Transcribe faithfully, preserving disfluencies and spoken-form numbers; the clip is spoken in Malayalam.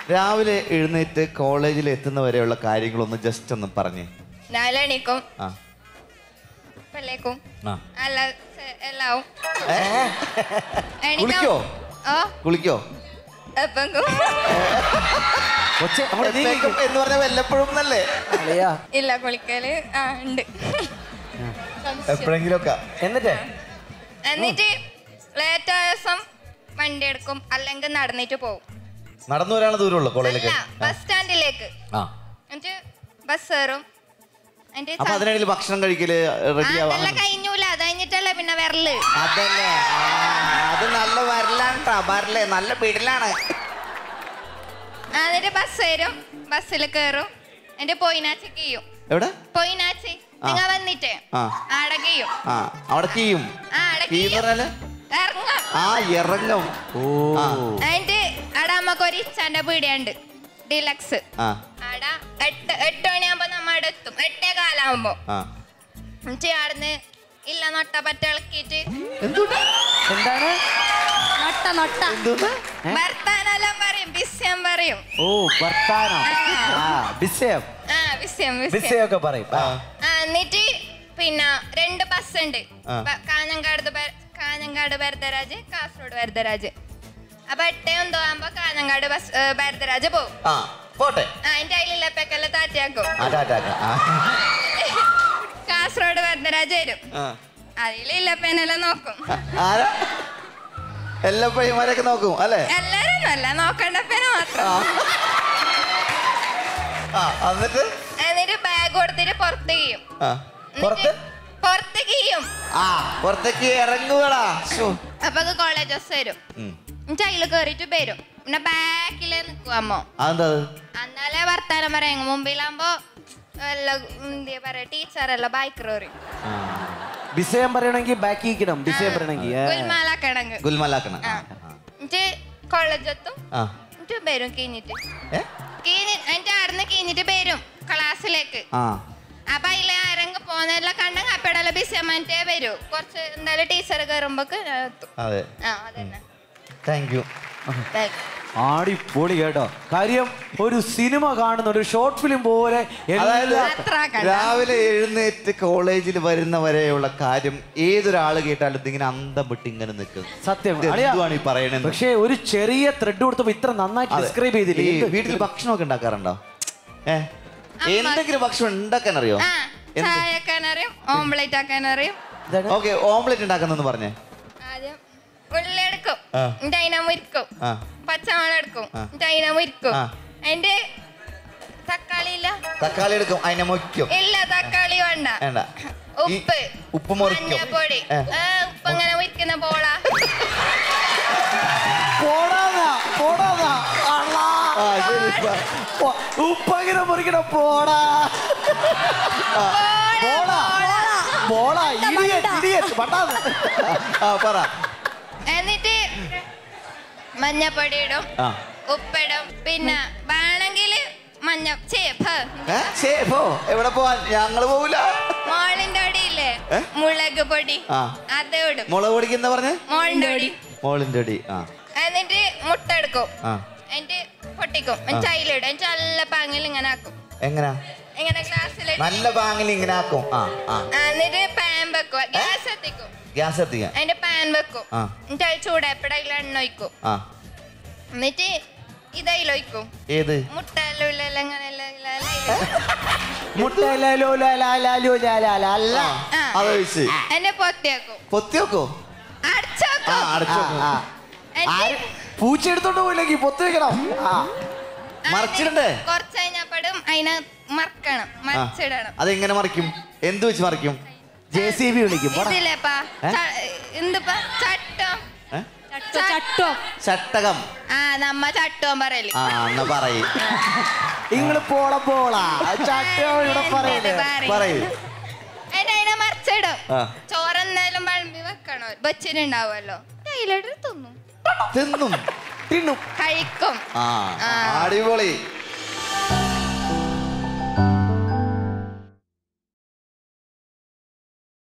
രാവിലെ എഴുന്നേറ്റ് കോളേജിൽ എത്തുന്നവരെയുള്ള കാര്യങ്ങളൊന്ന് ജസ്റ്റ് ഒന്ന് പറഞ്ഞേ. നാലെണിക്കും പല്ലേക്കും അല്ല എല്ലാവും കുളിക്കോ കുളിക്കോ എന്ന് പറഞ്ഞ വല്ലപ്പോഴും നല്ലേ? ഇല്ല കുളിക്കല് ആ ഉണ്ട് എപ്പോഴെങ്കിലും ഒക്കെ. എന്നിട്ട് എന്നിട്ട് ലേറ്റ് ആയ ദിവസം വണ്ടി എടുക്കും, അല്ലെങ്കിൽ നടന്നിട്ട് പോകും. നടന്നു വരാനുള്ള ദൂരമുള്ളൂ കോളേജിലേക്ക്? ബസ് സ്റ്റാൻഡിലേക്ക് എന്നിട്ട് ബസ് കയറും. അതിനിടയിൽ ഭക്ഷണം കഴിക്കല് കഴിഞ്ഞൂല, അത് കഴിഞ്ഞിട്ടല്ലേ പിന്നെ വരല്. അതല്ലേ, അത് നല്ല വരലാണ്ടാ, വരലേ നല്ല പിടിലാണ്. എന്നിട്ട് ബസ് വരും, ബസ്സിൽ കയറും, എന്റെ പോയിനാച്ചി കീയും. എവിടെ പോയിനാച്ചി നിങ്ങൾ വന്നിട്ട് ആടെ കീയും. അവിടെ കീയും ഇറങ്ങും. എന്നിട്ട് അവിടെ നമുക്ക് ഒരു ഇച്ചാന്റെ പീടിയുണ്ട്, ഡിലക്സ്. ആടെ എട്ട് എട്ട് മണിയാകുമ്പോ നമ്മ അവിടെ എത്തും, എട്ടേ കാലാവുമ്പോ. എന്നിട്ട് ആടുന്ന് ഇല്ല നൊട്ട പറ്റ ഇളക്കിട്ട് എന്താണ് വർത്താനെല്ലാം പറയും, ബിസ്യം പറയും. ഓ വർത്താനം, ബിസ്യം ബിസ്യമൊക്കെ പറയും. എന്നിട്ട് പിന്നെ രണ്ട് ബസ് ഉണ്ട്, കാഞ്ഞങ്ങാട് കാഞ്ഞങ്ങാട് ഭരതരാജ്, കാസർഗോഡ് ഭരതരാജ്. അപ്പൊ എട്ടേ എന്തോ ആകുമ്പോ കാഞ്ഞങ്ങാട് ബസ് ഭരതരാജ് പോകും. അതിന്റെ അതിലെല്ലാം താറ്റിയാക്കും. കാസർഗോഡ് ഭരതരാജ് വരും, അതിലെല്ലാം നോക്കും. എല്ലാ പയ്യന്മാരൊക്കെ നോക്കും അല്ലേ? എല്ലാരും അല്ല, നോക്കണ്ട പേന മാത്രം. എന്നിട്ട് ബാഗ് കൊടുത്തിട്ട് പുറത്ത് ചെയ്യും, പുറത്ത് ചെയ്യും. പുറത്തേക്ക് ഇറങ്ങുകടാ. അപ്പൊ കോളേജ് ബസ് വരും, അതിൽ കേറിട്ട് വരും. പിന്നെ ബാക്കില് നിക്കുവാമോ, എന്നാലേ വർത്താനം പറയാ. മുമ്പിലാകുമ്പോ എന്താ പറയാ, ടീച്ചറല്ല ബൈക്ക് റോറി വിഷയം പറയണമെങ്കിൽ ബാക്കി വിഷയം പറയണമെങ്കിൽ ഗുൽമാലാക്കണം. എന്നിട്ട് കോളേജ് എത്തും, എന്നിട്ട് വരും കീഞ്ഞിട്ട് എന്നിട്ട് ആടുന്ന് കീഞ്ഞിട്ട് വരും ക്ലാസ്സിലേക്ക്. അപ്പൊ അതിലെ ആരെങ്കിലും പോകുന്നതെല്ലാം കണ്ടെങ്കിൽ അപ്പഴെല്ലാം ബിസിയമ്മേ വരൂ. കുറച്ച് എന്തായാലും ടീച്ചർ കയറുമ്പോക്ക് എത്തും. Thank you. ആടിപ്പൊളി കേട്ടോ. കാര്യം ഒരു സിനിമ കാണുന്ന ഒരു ഷോർട്ട് ഫിലിം പോലെ. രാവിലെ എഴുന്നേറ്റ് കോളേജിൽ വരുന്നവരെയുള്ള കാര്യം ഏതൊരാള് കേട്ടാലും ഇതിങ്ങനെ അന്തം വിട്ട് ഇങ്ങനെ നിൽക്കും. സത്യം എന്തുവാണ് ഈ പറയണത്? പക്ഷേ ഒരു ചെറിയ ത്രെഡ് കൊടുത്തപ്പോ ഇത്ര നന്നായിട്ട് ഡിസ്ക്രൈബ് ചെയ്തില്ലേ? വീട്ടിൽ ഭക്ഷണമൊക്കെ ഉണ്ടാക്കാറുണ്ടോ? ഏഹ് എന്തെങ്കിലും ഭക്ഷണം ഉണ്ടാക്കാൻ അറിയോ? ഓംലെറ്റ് ആക്കാൻ അറിയും. ഓക്കെ, ഓംലെറ്റ് ഉണ്ടാക്കുന്നൊന്ന് പറഞ്ഞേ. ഉള്ളി എടുക്കും, അതിനെ മുരിക്കും. പച്ചമുളക് എടുക്കും, അതിനെ മുരിക്കും. അതിന്റെ തക്കാളി ഇല്ല, തക്കാളി എടുക്കും, അതിനെ മുരിക്കും. ഇല്ല തക്കാളി വേണ്ട, ഉപ്പ് ഉപ്പ് മഞ്ഞപ്പൊടി. ഉപ്പ് അങ്ങനെ മുരിക്കുന്ന പോളാ ഉപ്പങ്ങനെ മുറിക്കണ പോടാ പോടാ പറ. എന്നിട്ട് മഞ്ഞപ്പൊടി ഇടും, ഉപ്പിടും. പിന്നെ വേണമെങ്കിൽ മഞ്ഞ എവിടെ പോവാൻ? ഞങ്ങള് പോവില്ല. മോളിന്റെ അടിയില്ലേ മുളക് പൊടി, അത് ഇടും. മുളക് പൊടിക്ക് എന്താ പറഞ്ഞേ? മോളിന്റെ പൊടി. മോളിന്റെ അടി. എന്നിട്ട് മുട്ട എടുക്കും, എന്നിട്ട് പൊട്ടിക്കും, എന്നിട്ട് അതിലിടും. എന്നിട്ട് നല്ല പാങ്ങിൽ ഇങ്ങനെ ആക്കും. എങ്ങനാ? ഇങ്ങനെ ഗ്ലാസ്സിൽ നല്ല പാങ്ങിൽ ഇങ്ങനെ ആക്കും. എന്നിട്ട് പാൻ വെക്കും, ഗ്യാസ് എത്തിക്കും. ഗ്യാസ് എത്തിക്കാം. അതിന്റെ പാൻ വെക്കും, എന്നിട്ട് അത് ചൂടായപ്പോഴ അതിൽ എണ്ണ ഒഴിക്കും. എന്നിട്ട് ഇതയിലൊഴിക്കും. ഏത്? മുട്ട എന്നെ പൊത്തിയാക്കും. പൊത്തിയോക്കോ? പൂച്ച എടുത്തോണ്ട് പോയില്ലെങ്കിൽ പൊത്തി വെക്കണം. മറിച്ചിടണ്ടേ? കുറച്ച് കഴിഞ്ഞപ്പോഴും അതിനെ മറക്കണം, മറിച്ചിടണം. അതെങ്ങനെ മറിക്കും? എന്ത് വെച്ച് മറിക്കും? ജെ സി ബി വിളിക്കും. ചട്ടകം. ആ നമ്മ ചട്ടം പറയല്. ആ എന്നാ പറയ്. നിങ്ങള് പോള പോളാ ചട്ടം ഇവിടെ പറയല് പറയ്. അതിനെ മറിച്ചിടും. ചോറെന്നാലും വിളമ്പി വെക്കണോ, വെച്ചിട്ടുണ്ടാവുമല്ലോ, അതിലോട്ട് തിന്നും തിന്നും തിന്നും കഴിക്കും. അടിപൊളി.